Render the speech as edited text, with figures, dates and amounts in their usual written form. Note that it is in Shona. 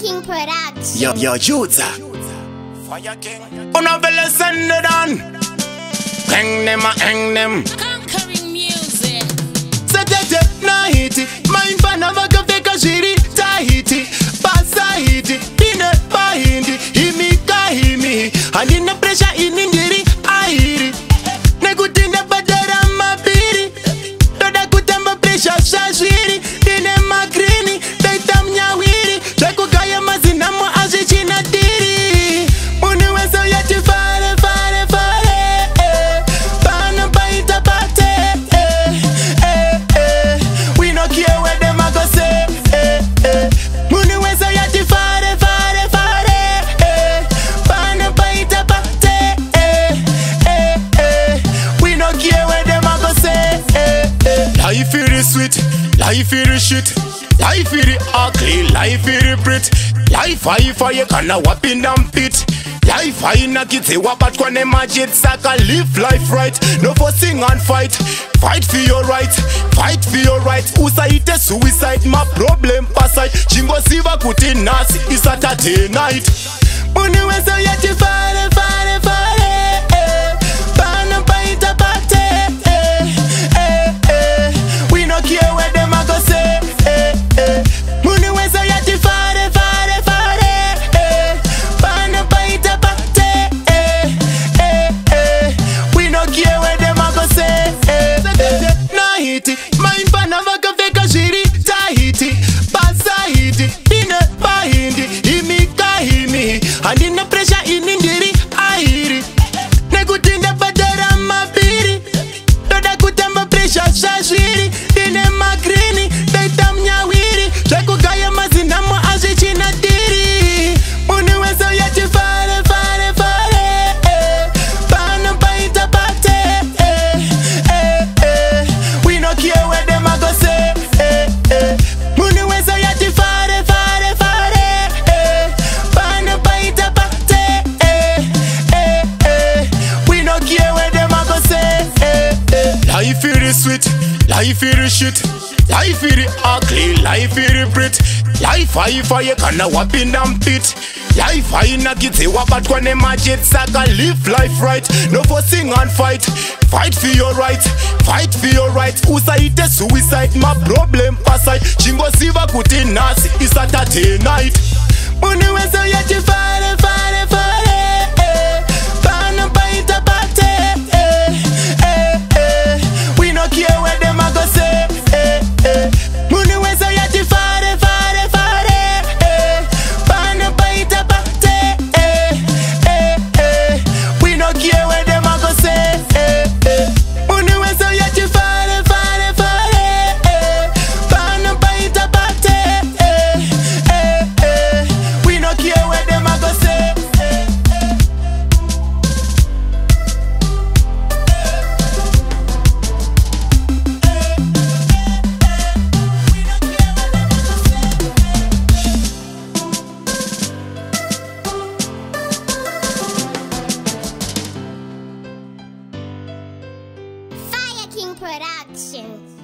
King Production. Yo, user. Fire King. Una vela send it on. Hang them. Conquering music. Satete na hiti. Mind panava kafeka shiri. Tahiti. Pasahiti. Dine pahindi. Himi kahimi. Handina pressure inindiri. Ahiri. Nekutinde badera mapiri. Toda kutamba pressure shashiri. Dine makrini. Daita mnyawiri. Cheku kaya mazina mo ajichina diri. Muni weso yati fare. Pana baita bate. We no care where them a go say. Muni weso yati fare. Pana baita bate. We no care where them a go say. Life is sweet, life is shit. Life is ugly, life is pretty. Life high fire kana wapin damn pit. Life high na kitse wapat kwa ne majid saka. Live life right, no fussing and fight. Fight for your rights, fight for your rights. Usaite suicide, my problem pasai. Chingo siva kuti nasi, it's a Saturday night. Muni weso yati fare. Pana baita bate. We no care where them a go say. Muni weso yati fare. Pana baita bate. We no care where them a go say. Na hiti, mind panava kafeka shiri. Tahiti, pasahiti. Dine pahindi, himi kahimi. Handina pressure inindiri. Ahiri. Nekutinde badera mapiri. Toda kutamba pressure shashiri. Dine makrini, daita mnyawiri. Cheku kaya mazina mo ajichina diri. Muni weso yati fare. Pana baita bate. We no care where them a go say. Muni weso yati fare. Pana baita bate. We no care where them a go say. Life is sweet, life is shit. Life is ugly, life is pretty. Life high fire kana wapin damn pit. Life high na kitse wapat kwa ne majid saka. Live life right, no fussing and fight. Fight for your rights, fight for your rights. Usaite suicide, my problem pasai. Chingo siva kuti nasi, it's a Saturday night. Muni weso yati fare. Pana baita bate. We no care where them a go say. Muni weso yati fare. Pana baita bate. We no care where them a go say. Muni weso yati fare. Pana baita bate. We no care where them a go say. Fire King Production.